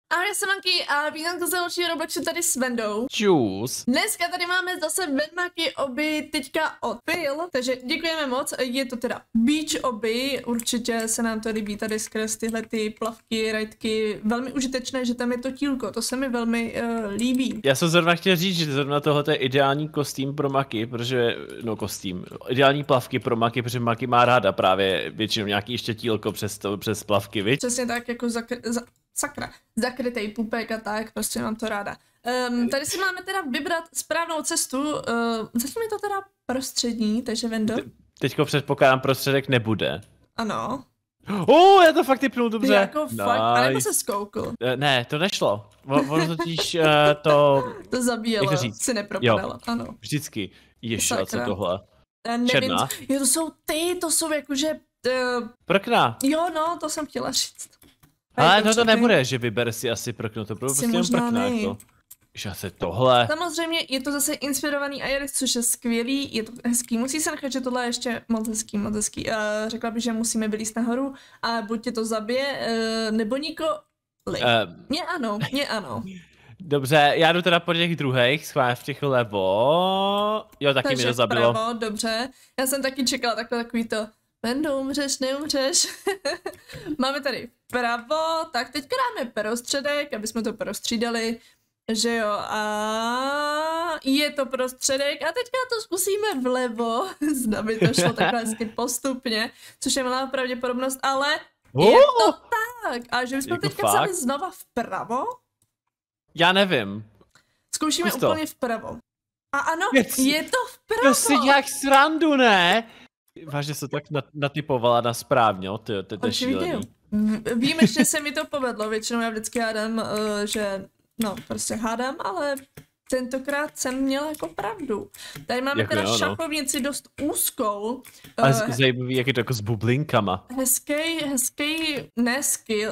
Ahoj, já jsem Anky a vítám to za dalšího Robloxu tady s Vendou. Čus. Dneska tady máme zase Vedmaky oby teďka od Phil, takže děkujeme moc, je to teda Beach oby, určitě se nám to líbí tady skrz tyhle ty plavky, rajtky, velmi užitečné, že tam je to tílko, to se mi velmi líbí. Já jsem zrovna chtěl říct, že zrovna tohle je ideální kostým pro Maky, protože, ideální plavky pro Maky, protože Maky má ráda právě většinou nějaký ještě tílko přes plavky, viď? Přesně tak, jako sakra, zakrytej pupek a tak, prostě mám to ráda. Tady si máme teda vybrat správnou cestu, zatím je to teda prostřední, takže Vendo. Teďko předpokládám prostředek nebude. Ano. Já to fakt typnul dobře. Ty jako nice. Fakt, anebo se skoukl. Ne, to nešlo. Ono totiž to zabíjelo, si nepropadalo, ano. Vždycky. Ježiš, co tohle? Nevím, černá? Jo, to jsou jakože... Prkna. Jo, no, to jsem chtěla říct. Ale no to nebude, že vyber si asi prkno, to bylo prostě jen prkna jako. Že asi tohle. Samozřejmě je to zase inspirovaný Iris, což je skvělý, je to hezký. Musí se nechat, že tohle je ještě moc hezký. Řekla bych, že musíme vylízt nahoru a buď tě to zabije, nebo nikoli. Mně ano. Dobře, já jdu teda po těch druhých, schválně v těch levo. Jo, taky mi to zabilo. Vpravo, dobře. Já jsem taky čekala takový to. Vendo, umřeš, neumřeš. Máme tady vpravo, tak teďka dáme prostředek, aby jsme to prostřídali, že jo, a je to prostředek a teďka to zkusíme vlevo, zda by to šlo takhle hezky postupně, což je malá pravděpodobnost, ale je to tak. A že bychom jako teďka vzali znova vpravo? Já nevím. Zkoušíme úplně vpravo. A ano, je to vpravo. To si nějak srandu, ne? Vážně se tak natypovala na správně, to je šílený. Vím, že se mi to povedlo, většinou já vždycky hádám, že, prostě hádám, ale tentokrát jsem měla jako pravdu. Tady máme jako teda šachovnici dost úzkou. A zajímavý, jak je to jako s bublinkama. Hezký, ne skill,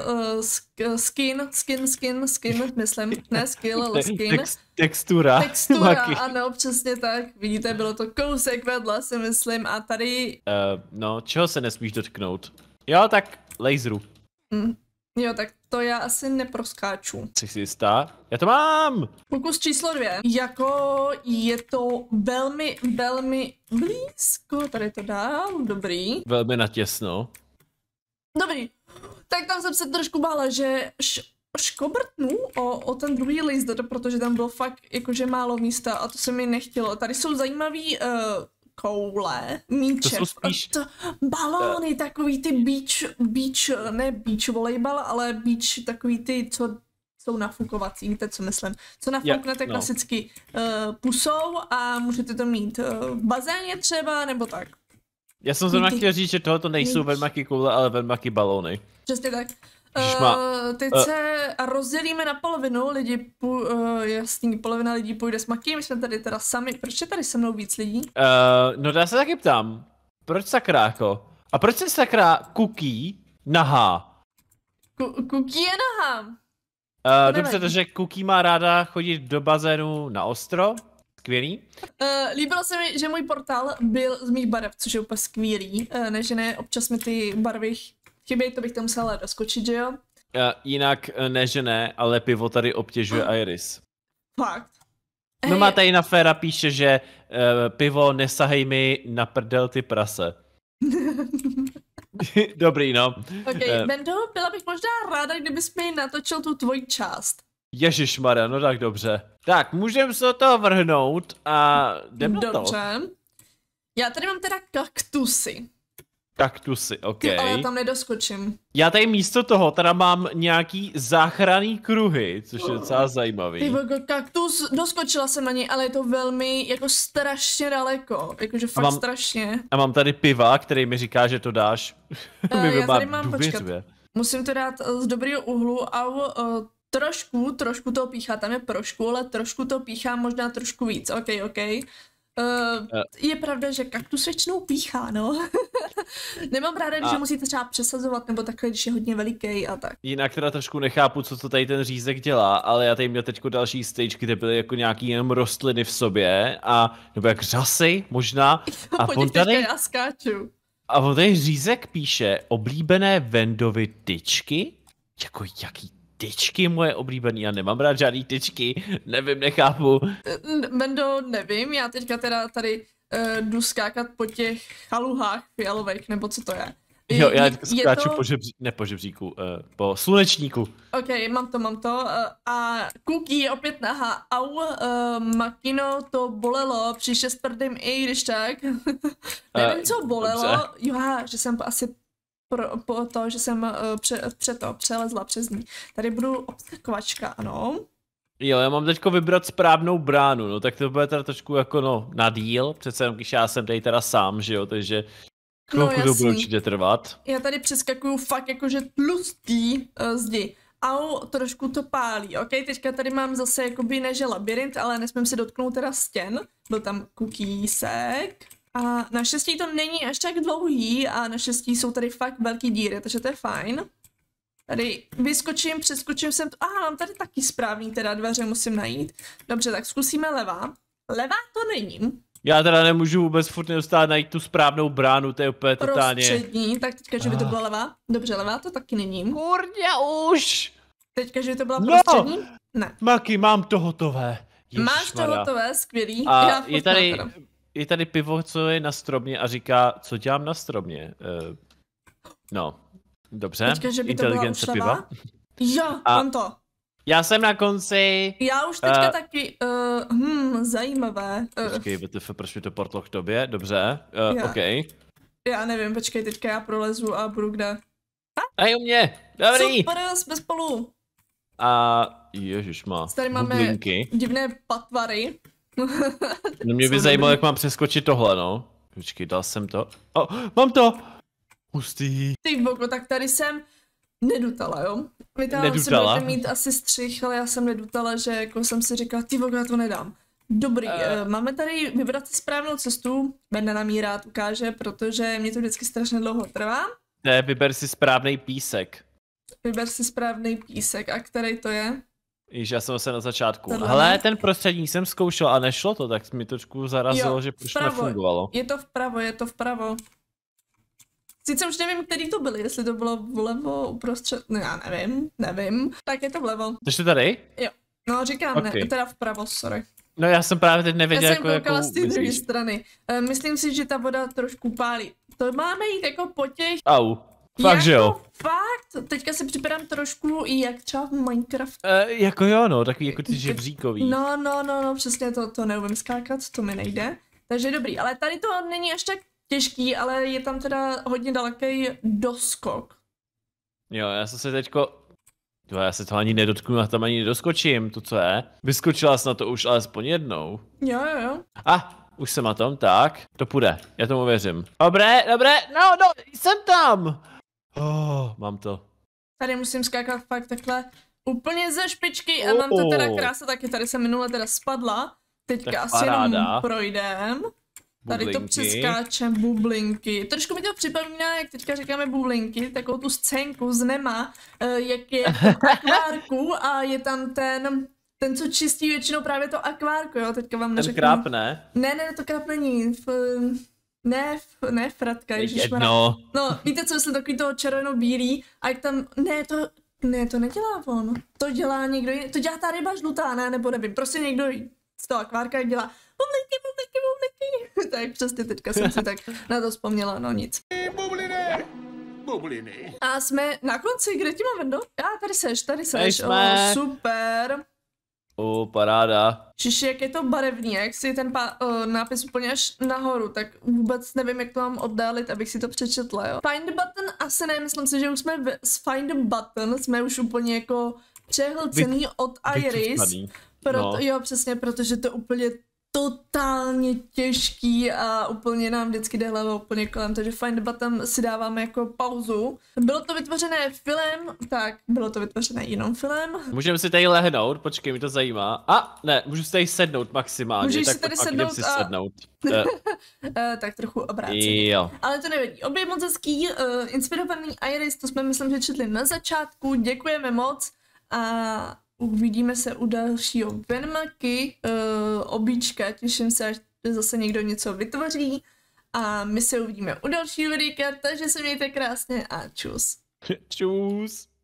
skin, myslím, ne skill, ale skin. Textura, ano, přesně tak. Vidíte, bylo to kousek vedle, si myslím, a tady... čeho se nesmíš dotknout? Jo, tak laseru. Jo, tak to já asi neproskáču. Jsi si jistá? Já to mám! Pokus číslo 2. Jako je to velmi blízko, tady to dám, dobrý. Velmi natěsno. Dobrý, tak tam jsem se trošku bála, že škobrtnu o ten druhý laser, protože tam bylo fakt jakože málo místa a to se mi nechtělo. Tady jsou zajímavý koule, míče, to jsou spíš balóny, takový ty ne beach volejbal, ale beach takový ty, co jsou nafukovací, víte co myslím, co nafouknete klasicky pusou a můžete to mít v bazéně třeba, nebo tak. Já jsem zrovna chtěl říct, že tohoto nejsou Vedmaky koule, ale Vedmaky balóny. Přesně tak. Teď se rozdělíme na polovinu, polovina lidí půjde s Maky, my jsme tady teda sami, proč je tady se mnou víc lidí? Já se taky ptám, proč sakráko? A proč se sakra Cookie nahá? Cookie je nahá. Dobře, takže Cookie má ráda chodit do bazénu na ostro, skvělý. Líbilo se mi, že můj portál byl z mých barev, což je úplně skvělý, než ne, občas mi ty barvy chybějí, to bych to musela doskočit, že jo? Jinak ne, že ne, ale pivo tady obtěžuje Iris. Fakt. No má tady na Féra píše, že pivo nesahej mi na prdel ty prase. Dobrý, no. Bendo, byla bych možná ráda, kdybys mi natočil tu tvoji část. Ježišmarja, no tak dobře. Tak, můžeme se do toho vrhnout a jdeme na to. Dobře. Já tady mám teda kaktusy. Kaktusy, ok. Ale já tam nedoskočím. Já tady místo toho teda mám nějaký záchranný kruhy, což je docela zajímavý. Ty kaktus, doskočila jsem na něj, ale je to velmi, jako strašně daleko, jakože fakt strašně. A mám tady piva, který mi říká, že to dáš. Já tady mám, počkat, musím to dát z dobrého úhlu a trošku toho píchá, tam je prošku, ale trošku to píchá, možná trošku víc, ok. Je pravda, že kaktus většinou píchá, no. Nemám ráda, když musíte třeba přesazovat, nebo takhle, když je hodně veliký a tak. Jinak teda trošku nechápu, co tady ten řízek dělá, ale já tady měl teďko další stage, kde byly jako nějaký jenom rostliny v sobě, nebo jak řasy, možná. A on tady, já skáču. A on tady řízek píše, oblíbené Vendovy tyčky? Jako jaký tyčky moje oblíbený, já nemám rád žádný tyčky, nevím, nechápu. Bendo, nevím, já teďka teda tady jdu skákat po těch chaluhách fialových, nebo co to je. Jo, já skáču po žebříku, po slunečníku. Ok, mám to. A Cookie je opět nahá. Au, Makino, to bolelo, příště s tvrdým i když tak. Nevím, co bolelo. Jo, že jsem asi po to, že jsem přelezla přes ní. Tady budu obskakovačka, ano. Jo, já mám teďko vybrat správnou bránu, no tak to bude teda trošku jako no na díl, přece jenom když já jsem tady teda sám, že jo, takže chvilku to bude určitě trvat. Já tady přeskakuju fakt jakože tlustý zdi. Au, trošku to pálí, ok? Teďka tady mám zase jakoby neže labirint, ale nesmím si dotknout teda stěn. Byl tam kukísek. A naštěstí to není až tak dlouhý a naštěstí jsou tady fakt velký díry, takže to je fajn. Tady vyskočím, přeskočím sem to. Mám tady taky správný teda dveře, musím najít. Dobře, tak zkusíme levá. Levá to není. Já teda nemůžu vůbec furt neustále najít tu správnou bránu, to je úplně totálně... Prostřední, tak teďka, že by to byla levá. Dobře, levá to taky není. Kurně už! Teďka, že by to byla prostřední? Ne. Maki, mám to hotové. Máš to hotové, skvělý. A je tady pivo, co je na stromě a říká, co dělám na stromě. No, dobře. Teďka, že by to inteligence piva. Jo, mám to. Já jsem na konci. Já už teďka taky, zajímavé. Počkej, proč mi to portlo k tobě? Dobře, ok. Já nevím, počkej, teďka já prolezu a budu kde. A u mě, dobrý. Super, jsme spolu. A ježišmá, tady máme bublinky. Divné patvary. No mě by zajímalo, jak mám přeskočit tohle, no. Počkej, dal jsem to. Mám to! Hustý. Ty boku, tak tady jsem nedutala, jo? Vy tam si budete mít asi střih, ale já jsem nedutala, že jako jsem si říkala, ty boku, já to nedám. Dobrý, máme tady vybrat si správnou cestu, Benda nám ji rád ukáže, protože mě to vždycky strašně dlouho trvá. Ne, vyber si správný písek. Vyber si správný písek, a který to je? Již já jsem se na začátku. Hele, ten prostřední jsem zkoušel a nešlo to, tak mi trošku zarazilo, že už nefungovalo. Je to vpravo. Sice už nevím, který to byly, jestli to bylo vlevo, uprostřed, no já nevím. Tak je to vlevo. Jsi tady? Jo, no říkám, okay. Ne, teda vpravo, sorry. No já jsem právě teď nevěděl, já jsem koukala z té druhé strany. Myslím si, že ta voda trošku pálí. To máme jít jako po těch... Au. Fakt, že jo? Fakt, teďka si připadám trošku i jak třeba v Minecraft. Jako jo, no, takový jako ty žebříkový. No, přesně to neumím skákat, to mi nejde. Takže dobrý, ale tady to není až tak těžký, ale je tam teda hodně daleký doskok. Jo, já jsem se teďko... Já se to ani nedotknu, já tam ani nedoskočím, to co je? Vyskočila jsi na to už alespoň jednou. Jo. Už jsem na tom, tak, to půjde, já tomu věřím. Dobré, no, jsem tam! Mám to. Tady musím skákat fakt takhle úplně ze špičky a mám to teda krása, taky tady jsem minule teda spadla. Teďka tak asi jenom projdem. Tady to přeskáčem, bublinky. Trošku mi to připomíná, jak teďka říkáme bublinky, takovou tu scénku z Nema, jak je v akvárku a je tam ten, co čistí většinou právě to akvárko, jo, teďka vám neřeknu. Ten kráp, ne? Ne, to kráp není. Ne, fratka, ježišmarja. No, víte co, myslím, takový toho červeno-bílý a jak tam, to nedělá on. To dělá někdo jiný, to dělá ta ryba žlutá, ne, nebo nevím, prostě někdo z toho akvárka dělá bublinky. Tak přesně teďka jsem si tak na to vzpomněla, no nic. Bubliny. A jsme na konci, kde ti mám, Vendo? Tady seš, super. Paráda. Šiši, jak je to barevný, jak si ten nápis úplně až nahoru, tak vůbec nevím, jak to mám oddálit, abych si to přečetla, jo. Find the button, asi ne, myslím si, že už jsme s Find the button, jsme už úplně jako přehlcený od Iris. Jo, přesně, protože to úplně totálně těžký a úplně nám vždycky jde hlava úplně kolem, takže Find the Button si dáváme jako pauzu. Bylo to vytvořené filmem, tak bylo to vytvořené jenom filmem. Můžeme si tady lehnout, počkej, mi to zajímá. Ne, můžu si tady sednout maximálně. Můžeš tak si tady sednout a... sednout. Tak trochu obráceně. Jo. Ale to nevadí. Obě moc hezký, inspirovaný Iris, to jsme myslím, že četli na začátku, děkujeme moc a uvidíme se u dalšího Venmaky, obíčka, těším se, až zase někdo něco vytvoří a my se uvidíme u dalšího videa, takže se mějte krásně a čus. Čus.